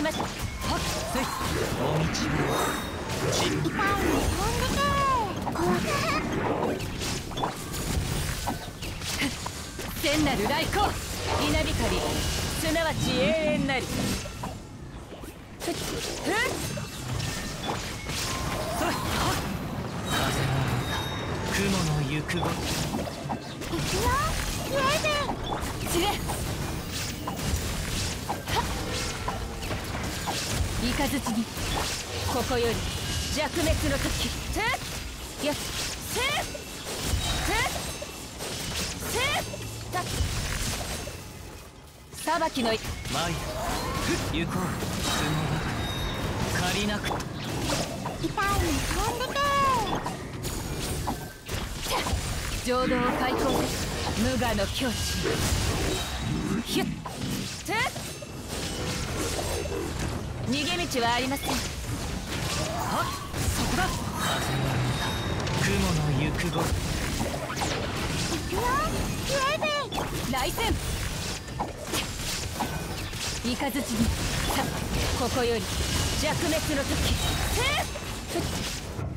ましはっせいお道を痛いに飛んでけ怖聖なる来光稲光すなわち永遠なりそい風の雲の行くごといくよスウェーデン散れ雷にここより弱滅の時や裁きのいマイル行こうその中借りなくと痛いに飛んでけ浄土を開放で無我の境地ヒュッ逃げ道はありません。はっそこだ風の雲の行くごといくよスウェーデン来戦雷にさここより弱滅の時